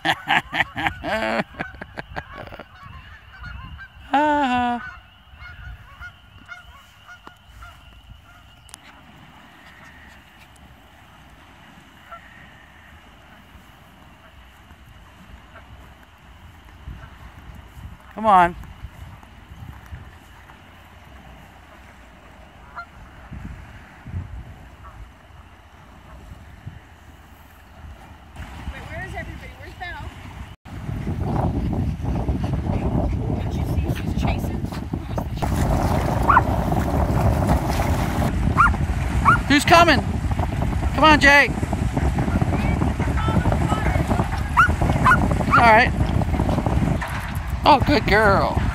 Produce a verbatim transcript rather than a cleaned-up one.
Ah. Come on. Wait, where is everybody? Where's Belle? Did you see she's chasing? Who's coming? Come on, Jake. All right. Oh, good girl.